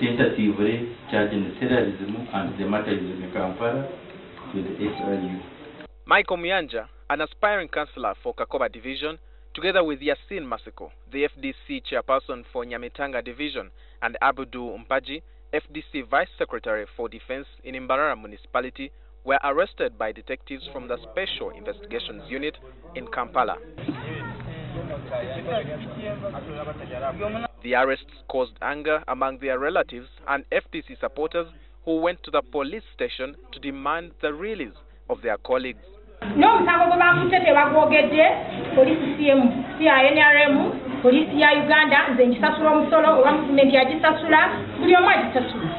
tentatively charging terrorism, and the matter is in Kampala with the SRU. Michael Mayanja, an aspiring councillor for Kakoba Division, together with Yassin Matsiko, the FDC chairperson for Nyamitanga Division, and Abdu Mpagi, FDC Vice Secretary for Defense in Mbarara Municipality, were arrested by detectives from the Special Investigations Unit in Kampala. The arrests caused anger among their relatives and FDC supporters who went to the police station to demand the release of their colleagues. No, police CNRM, police Uganda, the Sasura Solo, one media Sasula, Yoma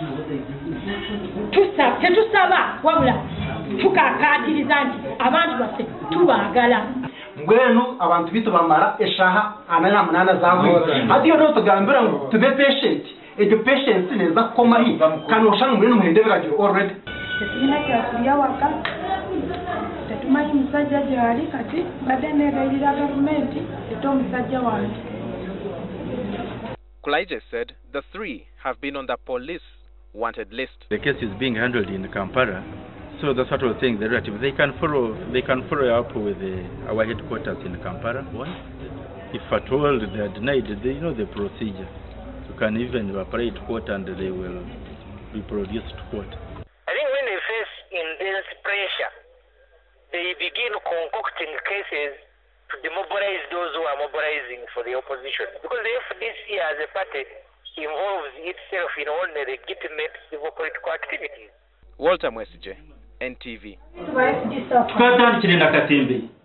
Tusaba, Wabla, Tuka Katizanti, Avant Tuba Gala. Gwenu abantu bitu bamara eshaha anana munana zawe hadiyo no tugambira to be patient patience neza koma hi kanoshanga muri muhinde biragiye already tekina kya waka tetumayi musajja jali kati badene gairira government eto musajja wange. Kulaigye said the three have been on the police wanted list. The case is being handled in Kampala. So the sort of thing, the relatives, they can follow up with our headquarters in Kampala. If at all they are denied, they know the procedure. You can even apply to court and they will be produced to court. I think when they face intense pressure, they begin concocting cases to demobilize those who are mobilizing for the opposition. Because the FDC as a party involves itself in all the legitimate civil political activities. Walter Mwesije, NTV.